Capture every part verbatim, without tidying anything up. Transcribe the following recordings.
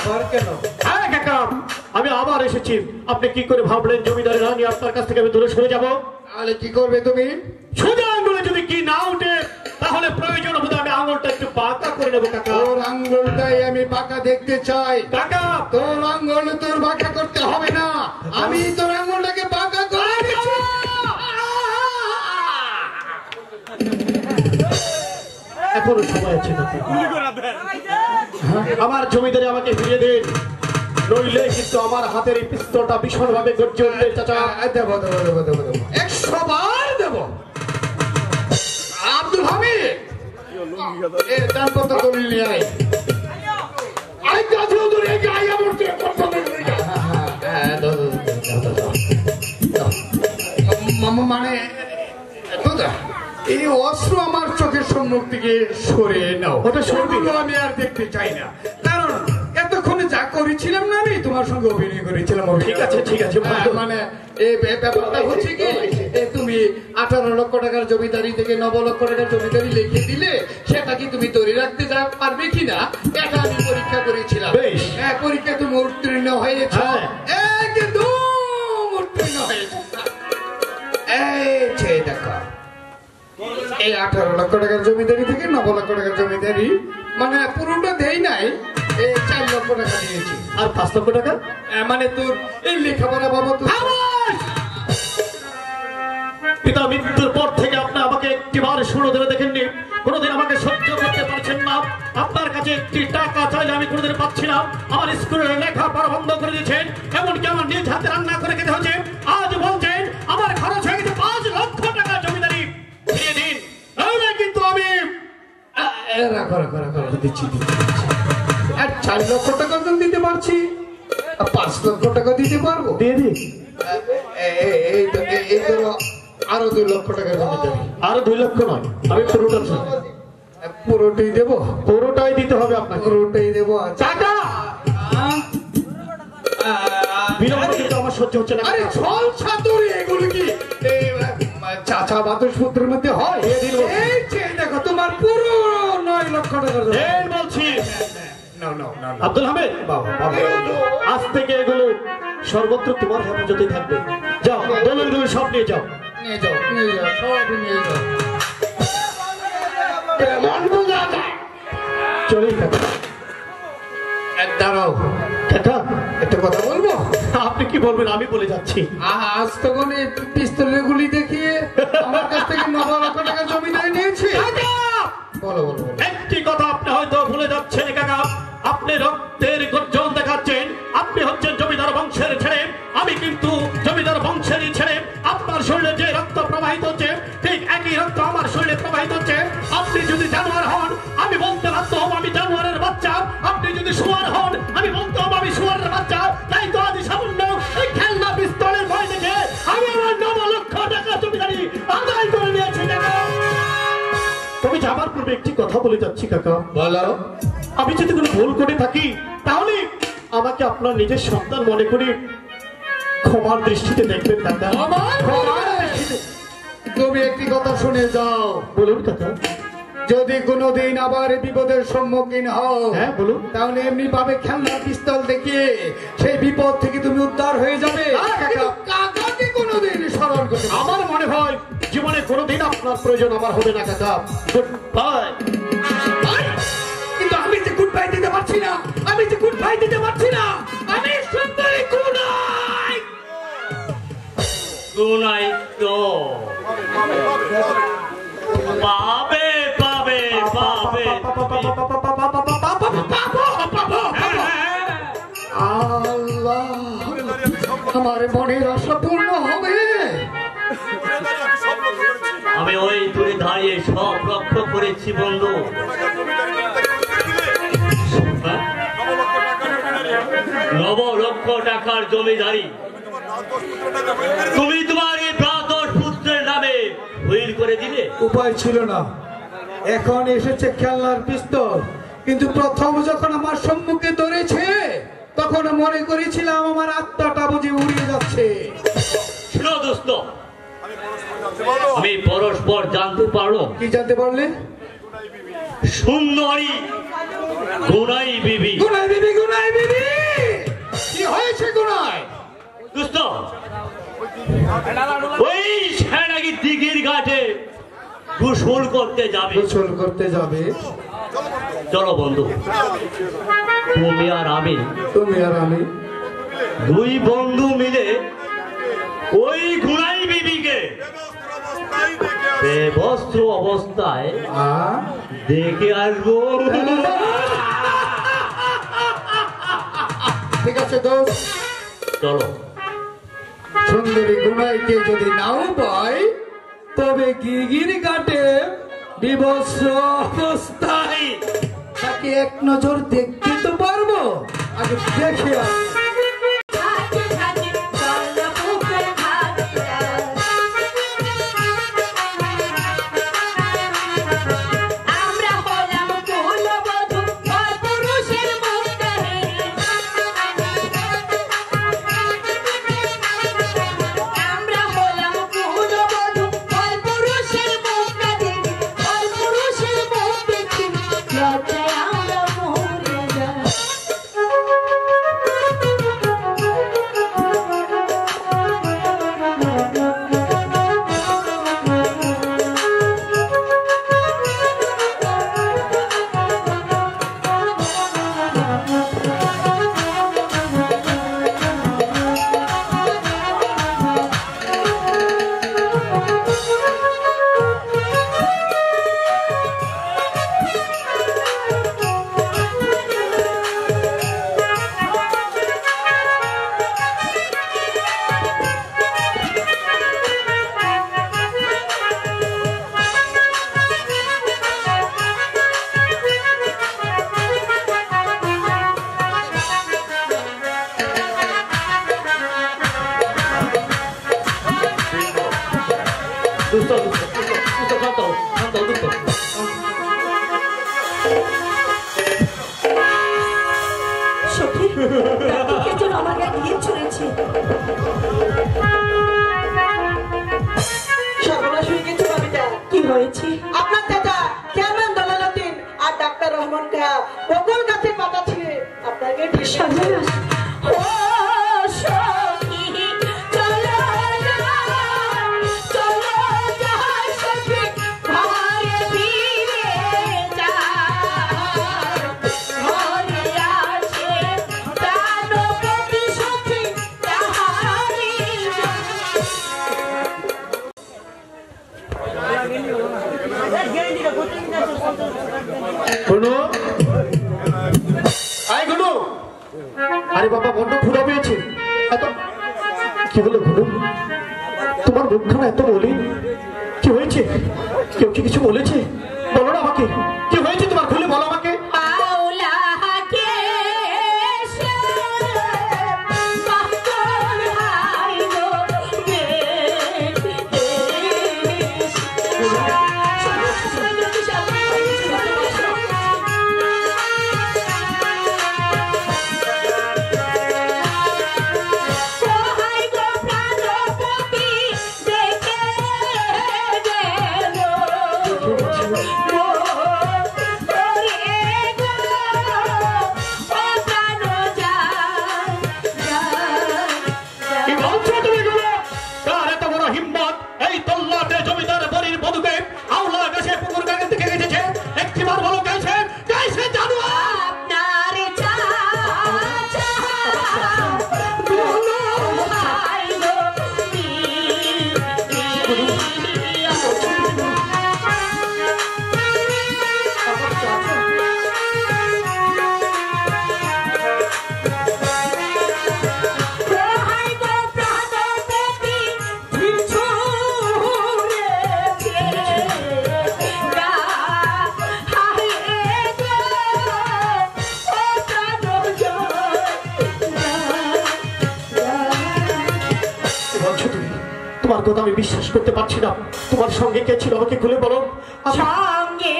আবার কেন? হ্যাঁ কাকা, আমি আবার এসেছি। আপনি কি করে ভাবলেন জমিদারের রানী আপনার কাছ থেকে আমি দূরে সরে যাব? তাহলে কি করবে তুমি? সোজা আঙ্গুলে যদি কি না উঠে তাহলে প্রয়োজন হবে আমি আঙুলটা একটু বাঁকা করে নেবো কাকা। তোর আঙ্গুলটাই আমি বাঁকা দেখতে চাই। কাকা তোর আঙ্গুল তোর বাঁকা করতে হবে না, আমি তোর আঙ্গুলটাকে বাঁকা করে দিচ্ছি। এখনো সময় আছে কাকা, আমার জমিদারি আমাকে ফিরিয়ে দিন, নইলে কিন্তু আমার হাতের এই পিস্তলটা ভীষণ ভাবে গর্জে উঠবে। চাচা দেবো দেবো দেবো দেবো দেবো একশো বার দেবো। আব্দুল হামিদ এ দানপত্র দলিল নিয়ে আয়। আই কাজে ওদের এই গায়ে আমরতে কত দলিল যা। হ্যাঁ দাও দাও দাও দাও। মামা মানে দাদা এই অস্ত্র আমার চোখের সম্মুখ থেকে সরিয়ে নাও। ওটা সরবি আমি আর দেখতে চাই না, কারণ এতক্ষণে যা করেছিলাম না আমি তোমার সঙ্গে অভিনয় করেছিলাম। ঠিক আছে ঠিক আছে, মানে এই ব্যাপারটা হচ্ছে কি, তুমি আঠারো লক্ষ টাকার জমিদারি থেকে নব লক্ষ টাকার জমিদারি লিখে দিলে সেটা কি তুমি ধরে রাখতে যা পারবে কিনা এটা আমি পরীক্ষা করেছিলাম। হ্যাঁ পরীক্ষা তুমি উত্তীর্ণ হয়েছ, কিন্তু উত্তীর্ণ হয়েছ। এই দেখো এই আঠারো লক্ষ টাকার জমিদারি থেকে নব লক্ষ টাকার জমিদারি মানে পুরোটা দেই নাই, এই চার লক্ষ টাকা দিয়েছি। আর পাঁচ লক্ষ টাকা মানে তোর এই লেখাপড়া বাবদ। পিতা মৃত্যুর পর থেকে আপনি আমাকে একটিবার শুরু ধরে দেখেননি, কোনোদিন আমাকে সহ্য করতে পারছেন না। আপনার কাছে একটি টাকা চাইলে আমি কোনোদিন পাচ্ছি না। আমার স্কুলের লেখাপড়া বন্ধ করে দিয়েছেন, এমনকি আমার নিজ হাতে রান্না করে খেতে হচ্ছে। আজ বলছেন আমার খরচ হয়ে গেছে পাঁচ লক্ষ টাকা জমিদারি ফিরিয়ে দিন, তাহলে কিন্তু আমি রাখো রাখো রাখো দিচ্ছি দিচ্ছি। আর চার লক্ষ টাকা তো দিতে পারছি, পাঁচ লক্ষ টাকা দিতে পারবো। দিয়ে দিই এই ধরো আরো দুই লক্ষ টাকা জমিদারি। আরো দুই লক্ষ নয়, আমি পুরোটা পুরোটাই দেবো। পুরোটাই দিতে হবে আপনাকে, পুরোটাই দেবো। টাকা বিলম্ব কিন্তু আমার সহ্য হচ্ছে না। আরে ছল ছাতুরি এগুলো কি চাচা বাতুর সূত্রের মধ্যে হয়? এই দেখো তোমার পুরো নয় লক্ষ টাকা বলছি। আব্দুল হামিদ আজ থেকে এগুলো সর্বত্র তোমার হেফাজতে থাকবে। যাও দলিলগুলো সব নিয়ে যাও, নিয়ে যাও নিয়ে যাও সব নিয়ে যাও। চলেই থাকবে। দাঁড়াও কাকা একটা কথা বলবো। আপনি কি বলবেন আমি বলে যাচ্ছি। আজ তখন এই পিস্তলের গুলি দেখিয়ে আমার কাছ থেকে নব লক্ষ টাকা জমিদারি নিয়েছি। বলো বলো একটি কথা আপনি হয়তো ভুলে যাচ্ছেন কাকা, আপনি রক্তের গর্জন দেখাচ্ছেন। আপনি হচ্ছেন জমিদার বংশের ছেলে, আমি কিন্তু জমিদার বংশেরই ছেলে। আপনার শরীরে যে রক্ত প্রবাহিত হচ্ছে ঠিক একই রক্ত আমার শরীরে প্রবাহিত হচ্ছে। আপনি যদি জানোয়ার হন আমি বলতে বাধ্য হব আমি জানোয়ারের বাচ্চা, আপনি যদি শুয়ার হন আমি বলতে হব আমি শুয়ারের বাচ্চা। তাই তো আজ সামান্য এই খেলনা পিস্তলের ভয় দেখে আমি আমার নব লক্ষ টাকা জমিদারি আদায় করে নিয়েছি। তুমি যাবার পূর্বে একটি কথা বলে যাচ্ছি কাকা। বলো। আমি যদি কোনো ভুল করে থাকি তাহলে আমাকে আপনার নিজের সন্তান মনে করে ক্ষমার দৃষ্টিতে দেখবেন কাকা। তুমি একটি কথা শুনে যাও। বলুন কাকা। যদি কোনোদিন আবার বিপদের সম্মুখীন হও, হ্যাঁ বলুন, তাহলে এমনি ভাবে খেলনা পিস্তল দেখিয়ে সেই বিপদ থেকে তুমি উদ্ধার হয়ে যাবে। কাকাকে কোনোদিন স্মরণ করবে। আমার মনে হয় জীবনে কোনোদিন আপনার প্রয়োজন আমার হবে না কাকা। Good bye. কিন্তু আমি যে গুড বাই দিতে পারছি না, আমি যে গুড বাই দিতে পারছি না। আমি সুন্দরী গুনাই গুনাই তো পাবে পাবে পাবে আল্লাহ আমার মনের আশা পূর্ণ হবে। আমি ওই দূরে দাঁড়িয়ে সব লক্ষ্য করেছি বন্ধু। নব লক্ষ টাকার জমিদারি তুমি তোমার এই ব্রাতর পুত্রের নামে উইল করে দিলে। উপায় ছিল না, এখন এসেছে খেলনার পিস্তল। কিন্তু প্রথম যখন আমার সম্মুখে ধরেছে তখন মনে করেছিলাম আমার আত্মাটা বুঝি উড়িয়ে যাচ্ছে। শোনো দোস্ত, আমি পরস্পর জানতে পারলো। কি জানতে পারলে? সুন্দরী গুনাই বিবি। গুনাই বিবি, গুনাই বিবি, কি হয়েছে গুনাই? দোস্ত, ওই সেনাকি দিঘির ঘাটে গোসল করতে যাবে। গোসল করতে যাবে? চলো বন্ধু, তুমি আর আমি তুমি আর আমি দুই বন্ধু মিলে ওই গুনাই বিবিকে বেবস্ত্র অবস্থায় দেখে আসবো। ঠিক আছে দোস্ত, চলো। সুন্দরী গুনাইকে যদি নাও পাই তবে গিগির ঘাটে বিবস্ত্র অবস্থায় তাকে এক নজর দেখতে তো পারবো। আগে দেখে আসি। আপনার দাদা চেয়ারম্যান দলালউদ্দিন আর ডাক্তার রহমান খা বকুল গাছে পাতা ছিঁড়ে আপনাকে আরে বাবা, বড্ড ক্ষুধা পেয়েছে। এত কি হলো গুনু? তোমার মুখখানা এত মলিন, কি হয়েছে? কেউ কি কিছু বলেছে? বলো না আমাকে, কি হয়েছে তোমার? খুলে বলো আমাকে। তোমার কথা আমি বিশ্বাস করতে পারছি না। তোমার সঙ্গে কে ছিল আমাকে খুলে বলো। সঙ্গে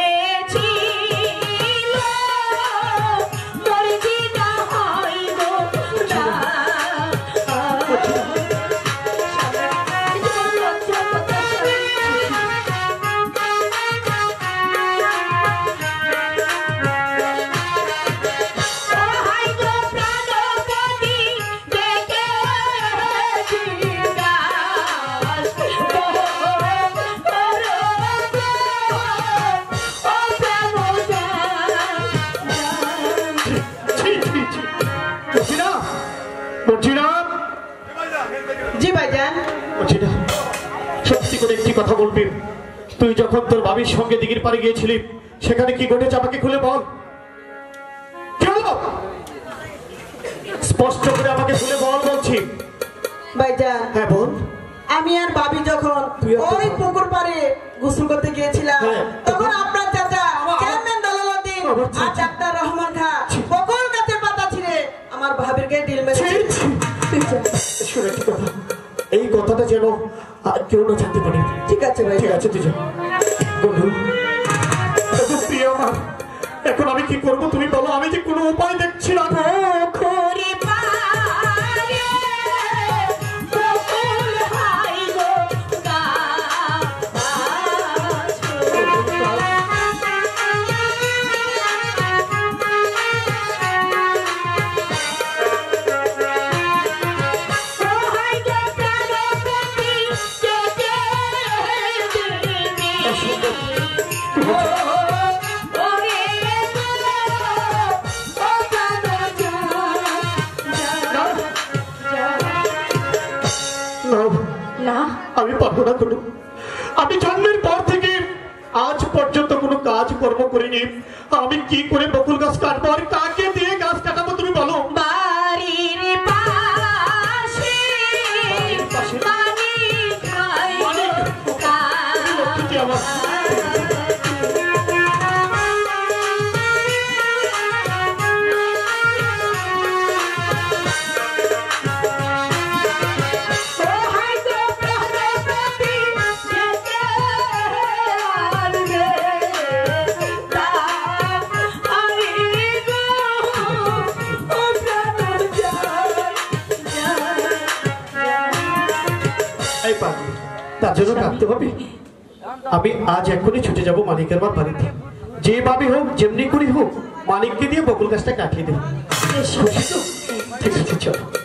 কথা বলবি। তুই যখন তোর বাবির সঙ্গে দিঘির পাড়ে গিয়েছিলি সেখানে কি ঘটেছে আমাকে খুলে বল। কি হলো? স্পষ্ট করে আমাকে খুলে বল বলছি। ভাইজান হ্যাঁ বল। আমি আর ভাবি যখন ওই পুকুর পাড়ে গোসল করতে গিয়েছিলাম তখন আপনার চাচা চেয়ারম্যান দালালউদ্দিন আর ডাক্তার রহমান খা বকুল গাছের পাতা ছিঁড়ে আমার ভাবির গায়ে ঢিল মেরেছে। শুনে কি কথা, এই কথাটা যেন আর কেউ না জানতে পারে। ঠিক আছে ভাই, ঠিক আছে তুই যা। বন্ধু প্রিয় আমার, এখন আমি কি করবো তুমি বলো, আমি যে কোনো উপায় দেখছি না। না আমি পারবো না কোনো, আমি জন্মের পর থেকে আজ পর্যন্ত কোনো কাজ কর্ম করিনি। আমি কি করে বকুল গাছ কাটবো আর কাকে দিয়ে গাছ কাটাবো তুমি বলো। বাড়ির পাশে পানি খাই আমার তার জন্য কাঁদতে হবে। আমি আজ এখনই ছুটে যাব মালিকের বাড়ি বাড়িতে, যেভাবে হোক যেমনি করি হোক মালিককে দিয়ে বকুল গাছটা কাটিয়ে দেবো। খুশি তো? ঠিক আছে চলো।